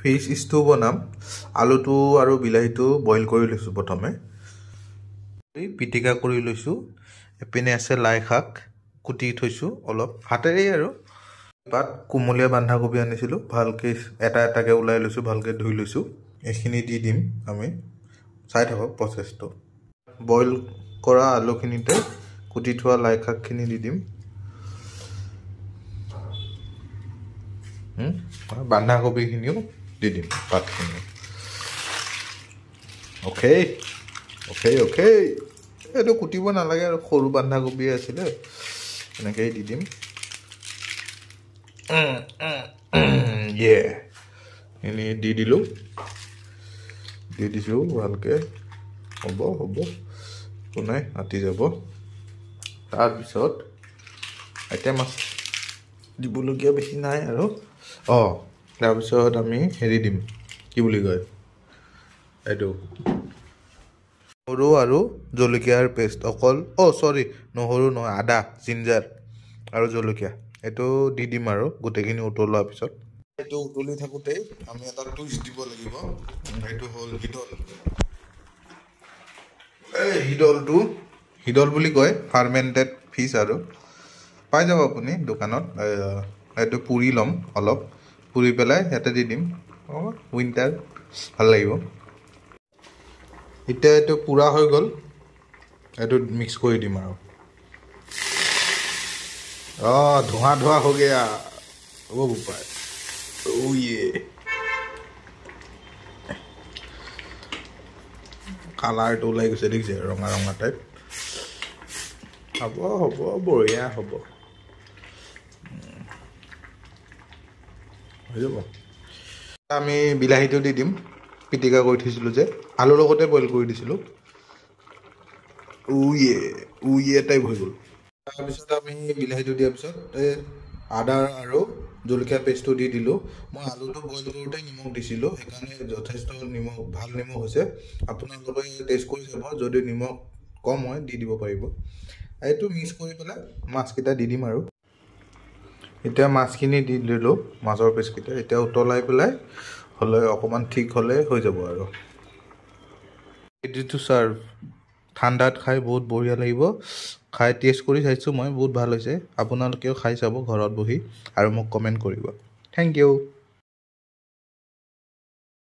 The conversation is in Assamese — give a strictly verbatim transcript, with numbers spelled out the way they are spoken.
ফিশ স্টু বনাম আলুটো আৰু বিলাহীটো বইল কৰি লৈছোঁ প্ৰথমে পিটিকা কৰি লৈছোঁ এপিনে আছে লাই শাক কুটি থৈছোঁ অলপ হাতেৰে আৰু পাত কুমলীয়া বন্ধাকবি আনিছিলোঁ ভালকৈ এটা এটাকৈ ওলাই লৈছোঁ ভালকৈ ধুই লৈছোঁ এইখিনি দি দিম আমি চাই থাকক প্ৰচেছটো বইল কৰা আলুখিনিতে কুটি থোৱা লাই শাকখিনি দি দিম বন্ধাকবিখিনিও দি দিম পাতখিনি অ'কে অ'কে অ'কে এইটো কুটিব নালাগে আৰু সৰু বন্ধাকবি আছিলে এনেকৈ দি দিম ইয়ে এনে দি দিলোঁ দি দিছোঁ ভালকৈ হ'ব হ'ব একো নাই আতি যাব তাৰপিছত এতিয়া মাছ দিবলগীয়া বেছি নাই আৰু অঁ তাৰপিছত আমি হেৰি দিম কি বুলি কয় এইটো নহৰু আৰু জলকীয়াৰ পেষ্ট অকল অঁ চৰি নহৰু নহয় আদা জিঞ্জাৰ আৰু জলকীয়া এইটো দি দিম আৰু গোটেইখিনি উতলোৱাৰ পিছত এইটো উতলি থাকোঁতেই আমি এটা টুইষ্ট দিব লাগিব সেইটো হ'ল হিদল এই হিদলটো হিদল বুলি কয় ফাৰ্মেণ্টেড ফিছ আৰু পাই যাব আপুনি দোকানত এইটো পুৰি ল'ম অলপ পুৰি পেলাই ইয়াতে দি দিম অঁ উইণ্টাৰ ভাল লাগিব এতিয়া এইটো পুৰা হৈ গ'ল এইটো মিক্স কৰি দিম আৰু অঁ ধোঁৱা ধোঁৱা হৈ গয়া হ'ব বোপাই অ' ইয়ে কালাৰটো ওলাই গৈছে দেখিছে ৰঙা ৰঙা টাইপ হ'ব হ'ব বঢ়িয়া হ'ব হৈ যাব আমি বিলাহীটো দি দিম পিটিকা কৰি থৈছিলোঁ যে আলুৰ লগতে বইল কৰি দিছিলোঁ উয়ে উয়ে টাইপ হৈ গ'ল তাৰপিছত আমি বিলাহীটো দিয়াৰ পিছত এই আদা আৰু জলকীয়া পেষ্টটো দি দিলোঁ মই আলুটো বইল কৰোঁতে নিমখ দিছিলোঁ সেইকাৰণে যথেষ্ট নিমখ ভাল নিমখ হৈছে আপোনালোকে টেষ্ট কৰি চাব যদি নিমখ কম হয় দি দিব পাৰিব এইটো মিক্স কৰি পেলাই মাছকেইটা দি দিম আৰু এতিয়া মাছখিনি দি দিলোঁ মাছৰ পিচকেইটা এতিয়া উতলাই পেলাই হ'লে অকণমান ঠিক হ'লে হৈ যাব আৰু ৰেডি টু চাৰ্ভ ঠাণ্ডাত খাই বহুত বঢ়িয়া লাগিব খাই টেষ্ট কৰি চাইছোঁ মই বহুত ভাল হৈছে আপোনালোকেও খাই চাব ঘৰত বহি আৰু মোক কমেণ্ট কৰিব থেংক ইউ